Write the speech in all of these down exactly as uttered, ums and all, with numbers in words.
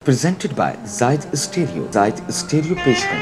Presented by Zaid Stereo. Zaid Stereo पेशकश।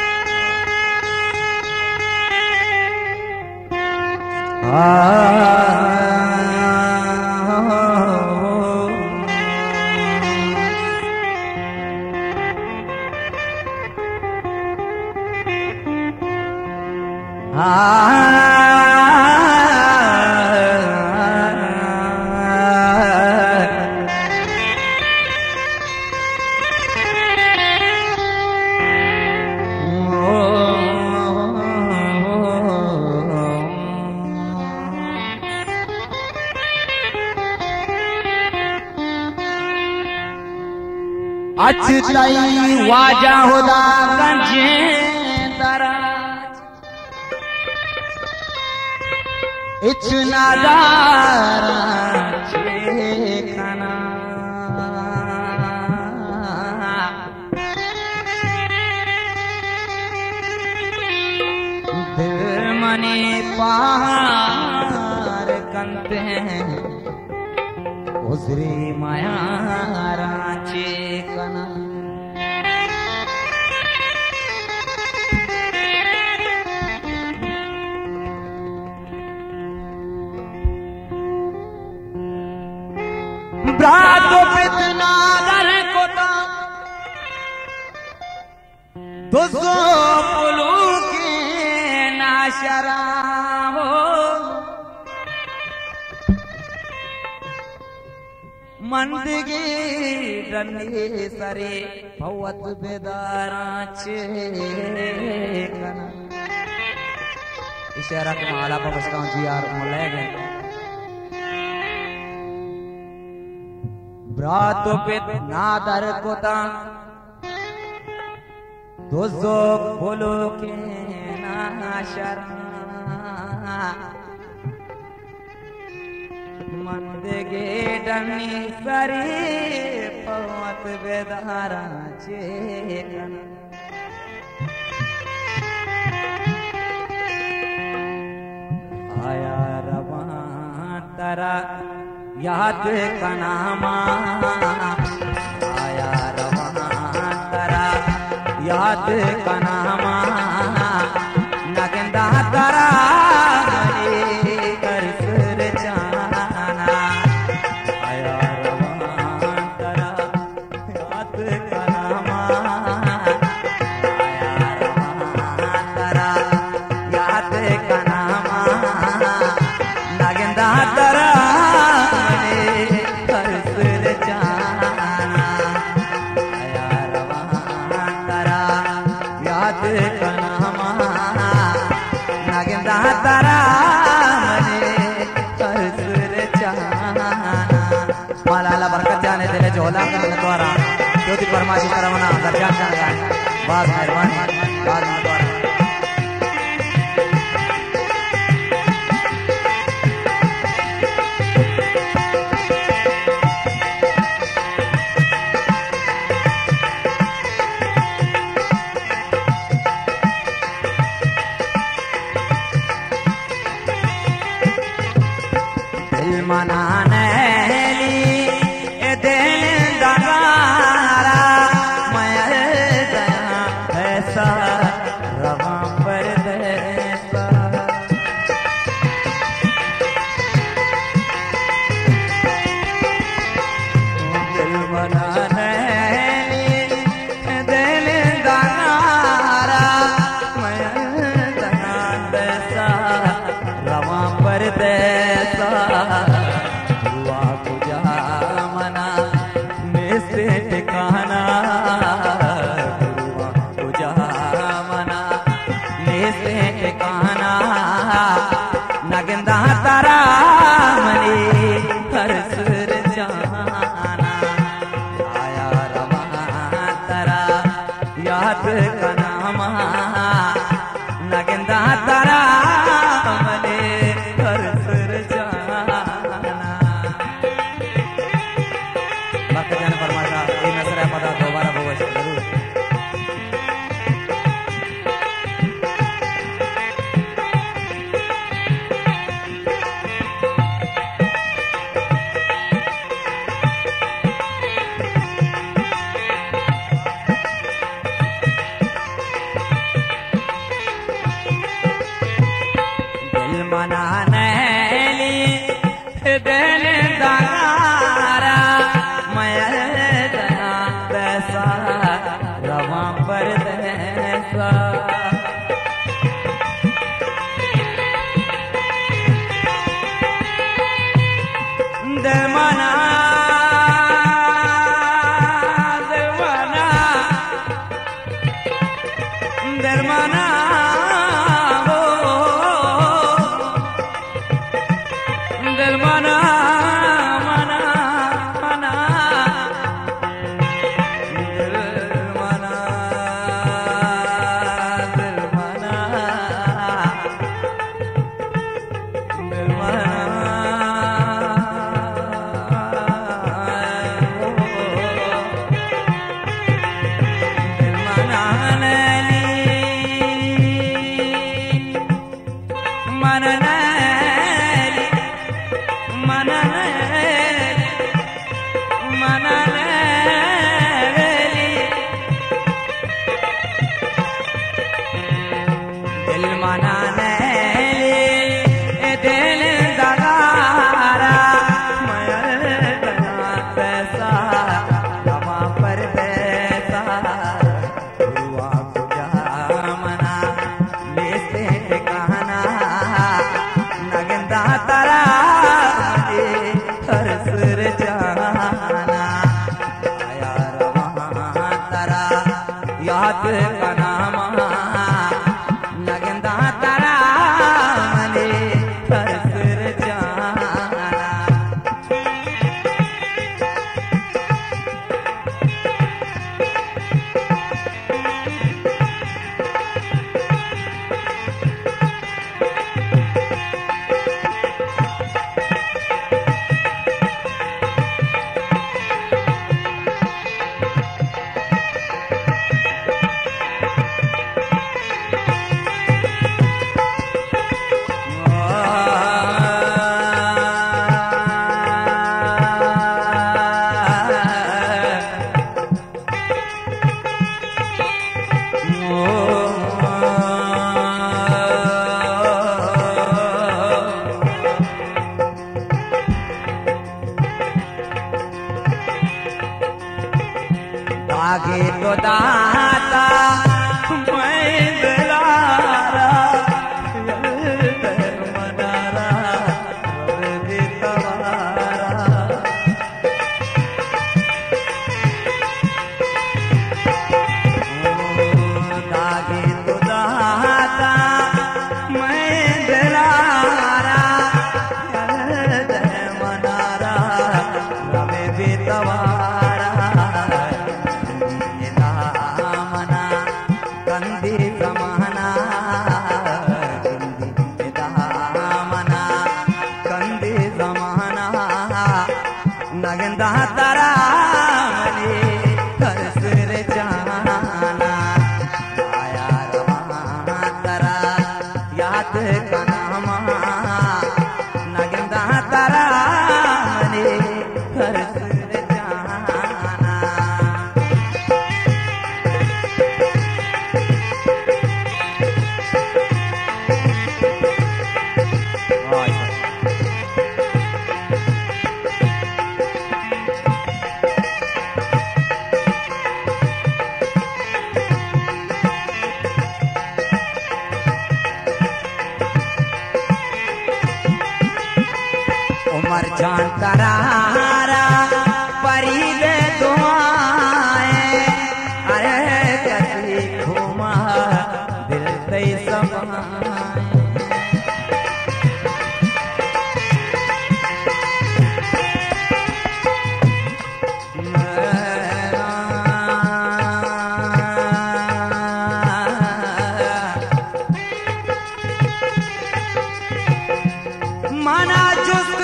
अचताई वाजा होदा गंजे दराज इतना दारा छेखना दिल मने पार कंते हैं उजरी माया रांचे कना ब्रातो पितना दर कोता दोसो पुलू के नाशरा हो मंदगी रन्नी सरे भवत बेदारा चेकना इशारा के माला पर बसकाऊं जी यार मुले गए ब्रातो पित नादर कोता दोजो बोलो के नाशरा मंदगे डनी सरी पवत बेदारा चेकन आया रवा तरा याद कनामा आया रवा तरा याद कनामा नगंदा तरा झोला करने द्वारा ज्योति परमाशी करवना दर्जान जाना बाद मेहरबानी बाद में द्वारा दिल मनाने नगंदा तारा मनी हर सुर जाना आया रवा तारा याद कनामा नगंदा तारा मनी हर सुर जाना भक्त जन परमात्मा ये नसरा पदा दोबारा भगवत जरूर याद का नाम नगंदा तारा मने तरसर जाना आगे तो दाता मैं दिलारा मनारा आगे तो दाता मैं दिलारा मनारा रवे बेतवारा कंदी समाना दामना कंदी समाना नगंदा तारा मने तरसर जाना आया रवा तारा याद का नाम नगंदा तारा मने तरसर उमर जान तरारा परी दे दुआएं अरे कसी घुमा दिल ते समाए मना जुस्त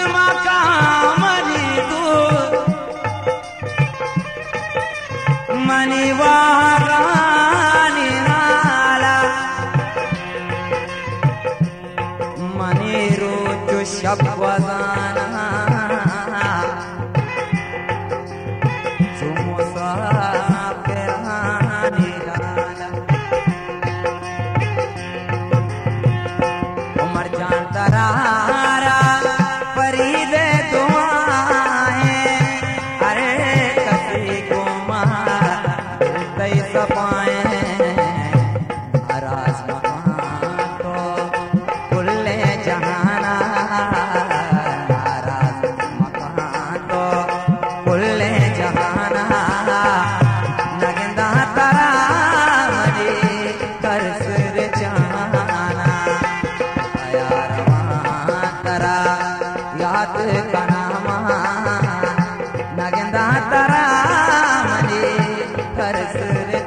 मनी वागानी नाला मनी रोज शब्वाना सुमुसा पेरानी लाला उमर जान तरारा परी दे दुआएं अरे कसी को सपाए अराज मकान तो कुल्ले जहाना अराज मकान तो कुल्ले जहाना नगंदा तारा मने तरसर जाना आया रवा तारा याद का नाम नगंदा तारा मने तरसर